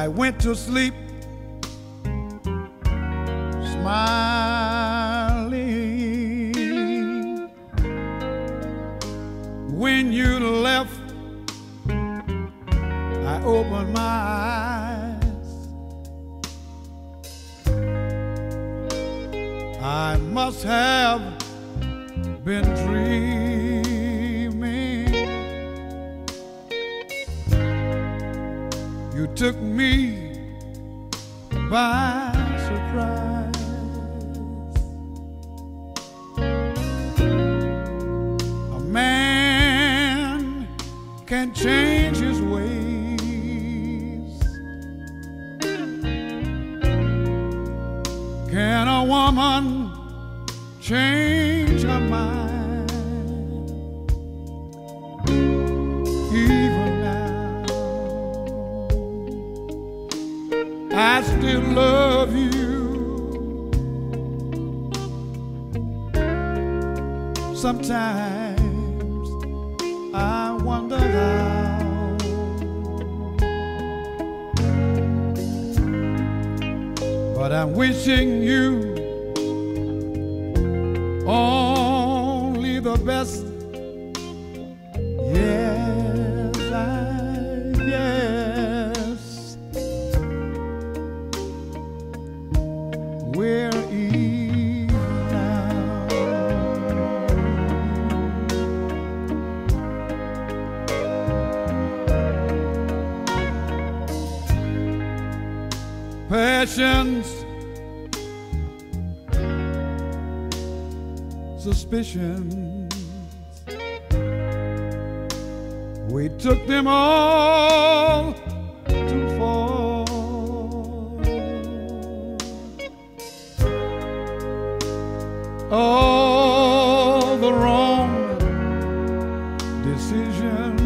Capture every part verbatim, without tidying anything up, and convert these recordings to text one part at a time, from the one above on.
I went to sleep smiling. When you left, I opened my eyes. I must have been dreaming. You took me by surprise. A man can change his ways. Can a woman change her mind? Even now, I still love you. Sometimes I wonder how. But I'm wishing you only the best. Yes, I guess we're even now. Passions, suspicions, we took them all too far. All the wrong decisions,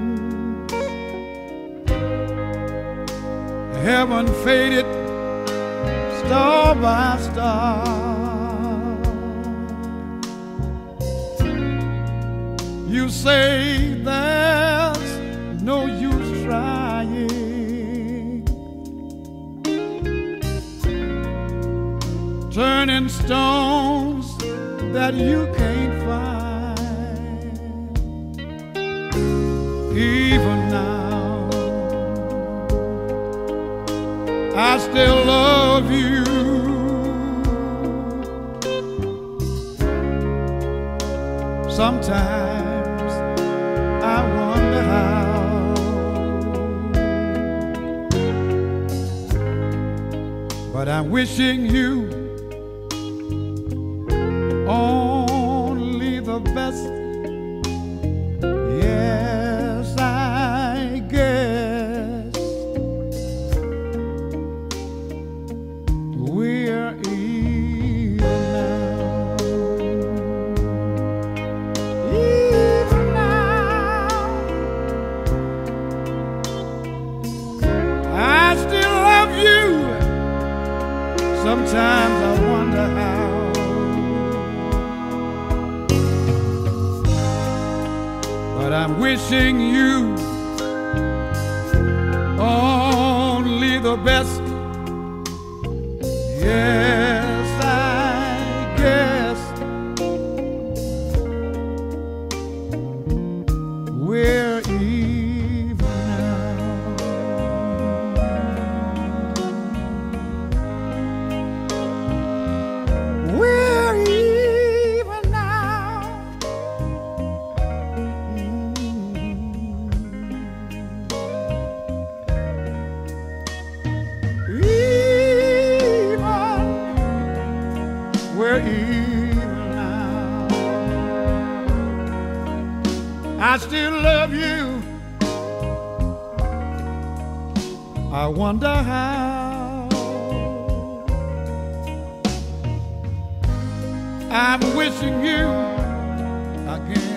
heaven faded star by star. You say there's no use trying, turning stones that you can't find. Even now, I still love you. Sometimes I wonder how. But I'm wishing you only the best. Yes, I guess we're even now. Even now, I still love you. Sometimes I wonder how. But I'm wishing you only the best. Yes, I guess we're even now. We're even now. We're even now. I still love you. I wonder how. I'm wishing you again.